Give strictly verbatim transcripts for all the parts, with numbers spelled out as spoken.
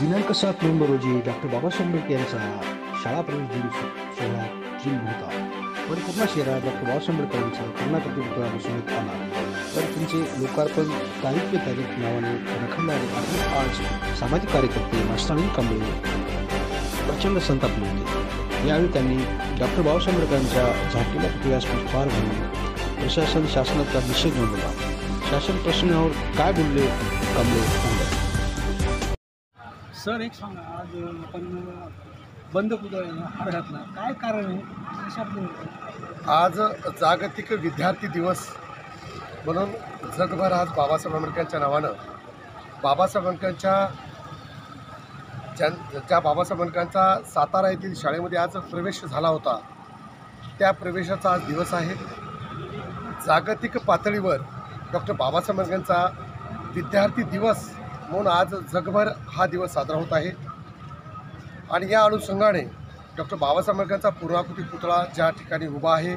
दिनांक सात नोव्हेंबर रोजी डॉक्टर बाबासाहेब आंबेडकर यांचा शाळा प्रवेश दिन सोहळा जिल्हा होता. परिपूर्ण शहरात डॉक्टर बाबासाहेब आंबेडकरांचा पूर्णाकृती पुतळा बसवण्यात आला. तर त्यांचे लोकार्पण तारीख पे तारीख नावाने रखडणारे आपण आज सामाजिक कार्यकर्ते मास्तानी कांबळे प्रचंड संतापले होते. यावेळी त्यांनी डॉक्टर बाबासाहेब आंबेडकरांच्या झाकेल्या पुतळ्यास पुष्पहार घालून प्रशासन शासनाचा निषेध नोंदवला. शासन प्रश्नावर काय बोलले कांबळे सांगा. सर एक सांगा, आज आपण बंद पुतळ्याला हार घातला, काय कारण आहे? कशाबद्दल? आज जागतिक विद्यार्थी दिवस म्हणून जगभर आज बाबासाहेब आंबेडकरांच्या नावानं बाबासाहेब आंबेडकरांच्या ज्या ज्या बाबासाहेब आंबेडकरांचा सातारा येथील शाळेमध्ये आज प्रवेश झाला होता, त्या प्रवेशाचा आज दिवस आहे. जागतिक पातळीवर डॉक्टर बाबासाहेब आंबेडकरांचा विद्यार्थी दिवस म्हणून आज जगभर हा दिवस साजरा होत आहे. आणि या अनुषंगाने डॉक्टर बाबासाहेब आंबेडकरांचा पूर्णाकृती पुतळा ज्या ठिकाणी उभा आहे,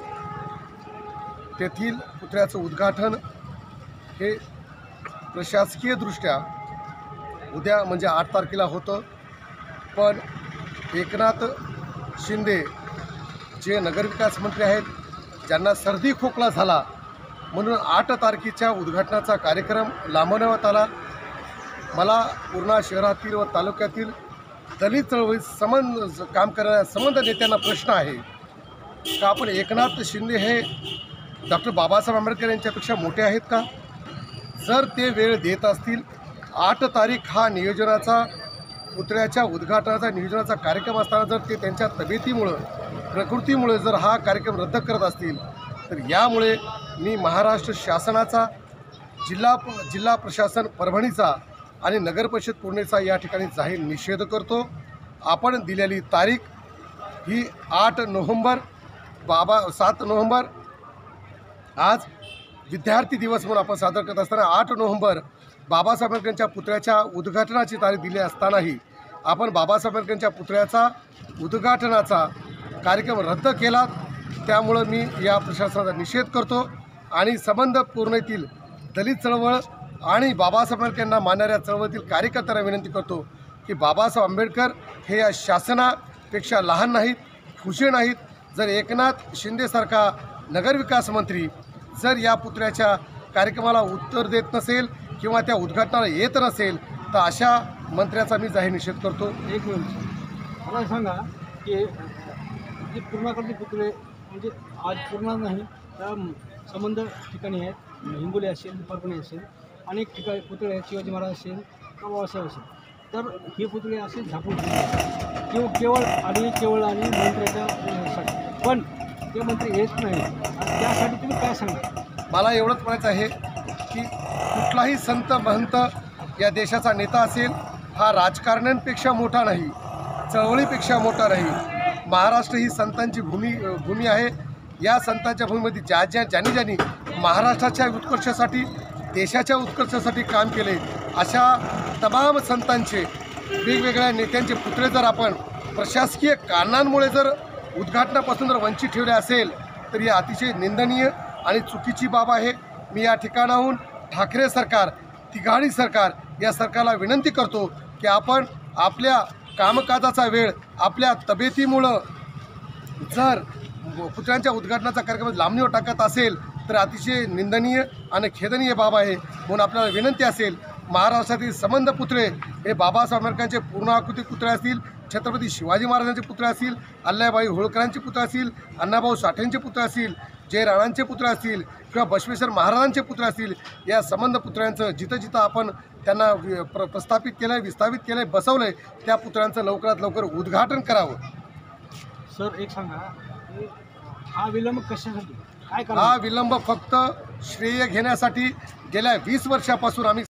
तेथील पुतळ्याचं उद्घाटन हे प्रशासकीयदृष्ट्या उद्या म्हणजे आठ तारखेला होतं. पण एकनाथ शिंदे जे नगरविकास मंत्री आहेत, ज्यांना सर्दी खोकला झाला म्हणून आठ तारखेच्या उद्घाटनाचा कार्यक्रम लांबवण्यात आला. मला पूर्णा शहरातील व तालुक्यातील दलित चळवळीत संबंध काम करणाऱ्या संबंध नेत्यांना प्रश्न आहे का आपण एकनाथ शिंदे हे डॉक्टर बाबासाहेब आंबेडकर यांच्यापेक्षा मोठे आहेत का? जर ते वेळ देत असतील, आठ तारीख हा नियोजनाचा पुतळ्याच्या उद्घाटनाचा नियोजनाचा कार्यक्रम असताना जर ते त्यांच्या तब्येतीमुळं प्रकृतीमुळे जर हा कार्यक्रम रद्द करत असतील, तर यामुळे मी महाराष्ट्र शासनाचा, जिल्हा जिल्हा प्रशासन परभणीचा आणि नगरपरिषद पुणेचा या ठिकाणी जाहीर निषेध करतो. आपण दिलेली तारीख ही आठ नोव्हेंबर बाबा सात नोव्हेंबर आज विद्यार्थी दिवस म्हणून आपण सादर करत असताना आठ नोव्हेंबर बाबासाहेब आंबेडकरांच्या पुतळ्याच्या उद्घाटनाची तारीख दिली असतानाही आपण बाबासाहेब आंबेडकरांच्या पुतळ्याचा उद्घाटनाचा कार्यक्रम रद्द केला. त्यामुळं मी या प्रशासनाचा निषेध करतो आणि संबंध पूर्णेतील दलित चळवळ आणि बाबासाहेब आंबेडकरांना मानणाऱ्या चळवळीतील कार्यकर्त्यांना विनंती करतो की बाबासाहेब आंबेडकर हे या शासनापेक्षा लहान नाहीत, खुशे नाहीत. जर एकनाथ शिंदेसारखा नगरविकास मंत्री जर या पुतळ्याच्या कार्यक्रमाला उत्तर देत नसेल किंवा त्या उद्घाटनाला येत नसेल, तर अशा मंत्र्याचा मी जाहीर निषेध करतो. एक मिनिट मला सांगा की जे पूर्णाकृती पुतळे म्हणजे आज पूर्ण नाही, त्या संबंध ठिकाणी आहेत, हिंगोली असेल, परभणी असेल, अनेक ठिकाणी पुतळे आहेत, शिवाजी महाराज असेल किंवा बाबासाहेब असेल, तर हे पुतळे असे झाकून किंवा केवळ आणि केवळ आणि मंत्र्याच्या पण ते मंत्री येत नाही. त्यासाठी तुम्ही काय सांगा? मला एवढंच म्हणायचं आहे की कुठलाही संत महंत या देशाचा नेता असेल, हा राजकारण्यांपेक्षा मोठा नाही, चळवळीपेक्षा मोठा नाही. महाराष्ट्र ही संतांची भूमी भूमी आहे. या संतांच्या भूमीमध्ये ज्या ज्या ज्यांनी ज्यांनी महाराष्ट्राच्या उत्कर्षासाठी, देशाच्या उत्कर्षासाठी काम केले, अशा तमाम संतांचे, वेगवेगळ्या नेत्यांचे पुतळे जर आपण प्रशासकीय कारणांमुळे जर उद्घाटनापासून जर वंचित ठेवले असेल, तर ही अतिशय निंदनीय आणि चुकीची बाब आहे. मी या ठिकाणाहून ठाकरे सरकार, तिघाडी सरकार या सरकारला विनंती करतो की आपण आपल्या कामकाजाचा वेळ आपल्या तब्येतीमुळं जर पुतळ्यांच्या उद्घाटनाचा कार्यक्रम लांबणीवर टाकत असेल, तर अतिशय निंदनीय आणि खेदनीय बाब आहे. म्हणून आपल्याला विनंती असेल, महाराष्ट्रातील संबंध पुतळे हे बाबासाहेब आंबेडकरांचे पूर्णाकृती पुतळे असतील, छत्रपती शिवाजी महाराजांचे पुतळे असतील, अल्लाबाई होळकरांचे पुतळे असतील, अण्णाभाऊ साठेंचे पुतळे असतील, जय राणांचे पुतळे असतील किंवा बसवेश्वर महाराजांचे पुतळे असतील, या संबंध पुतळ्यांचं जिथं जिथं आपण त्यांना प्र प्रस्थापित केलं आहे, विस्थापित केलं आहे, बसवलं आहे, त्या पुतळ्यांचं लवकरात लवकर उद्घाटन करावं. सर एक सांगा, हा विलंब कशासाठी? काय करा? हा विलंब फक्त श्रेय घेण्यासाठी गेल्या वीस वर्षापासून आम्ही